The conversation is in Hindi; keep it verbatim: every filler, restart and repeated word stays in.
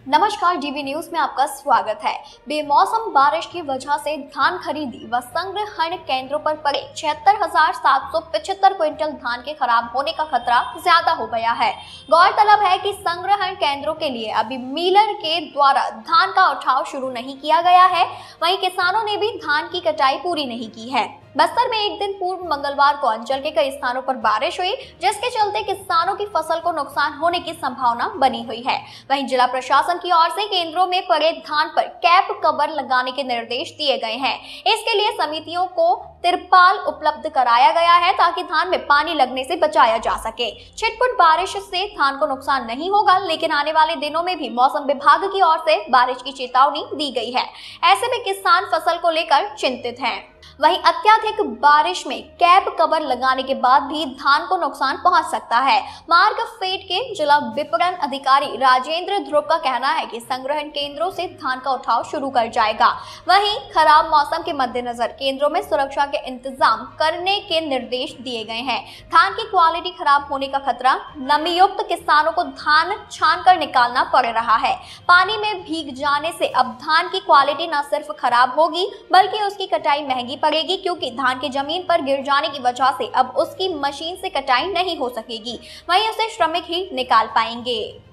नमस्कार, डीवी न्यूज में आपका स्वागत है। बेमौसम बारिश की वजह से धान खरीदी व संग्रहण केंद्रों पर पड़े छिहत्तर हजार सात सौ पचहत्तर क्विंटल धान के खराब होने का खतरा ज्यादा हो गया है। गौरतलब है कि संग्रहण केंद्रों के लिए अभी मिलर के द्वारा धान का उठाव शुरू नहीं किया गया है। वहीं किसानों ने भी धान की कटाई पूरी नहीं की है। बस्तर में एक दिन पूर्व मंगलवार को अंचल के कई स्थानों पर बारिश हुई, जिसके चलते किसानों की फसल को नुकसान होने की संभावना बनी हुई है। वहीं जिला प्रशासन की ओर से केंद्रों में पड़े धान पर कैप कवर लगाने के निर्देश दिए गए हैं। इसके लिए समितियों को तिरपाल उपलब्ध कराया गया है ताकि धान में पानी लगने से बचाया जा सके। छिटपुट बारिश से धान को नुकसान नहीं होगा, लेकिन आने वाले दिनों में भी मौसम विभाग की ओर से बारिश की चेतावनी दी गई है। ऐसे में किसान फसल को लेकर चिंतित हैं। वहीं अत्यधिक बारिश में कैप कवर लगाने के बाद भी धान को नुकसान पहुंच सकता है। मार्ग फेड के जिला विपणन अधिकारी राजेंद्र ध्रुव का कहना है कि संग्रहण केंद्रों से धान का उठाव शुरू कर जाएगा। वहीं खराब मौसम के मद्देनजर केंद्रों में सुरक्षा के इंतजाम करने के निर्देश दिए गए हैं। धान की क्वालिटी खराब होने का खतरा, नमी युक्त किसानों को धान छान कर निकालना पड़ रहा है। पानी में भीग जाने से अब धान की क्वालिटी न सिर्फ खराब होगी बल्कि उसकी कटाई महंगी पड़ेगी, क्योंकि धान की जमीन पर गिर जाने की वजह से अब उसकी मशीन से कटाई नहीं हो सकेगी। वहीं उसे श्रमिक ही निकाल पाएंगे।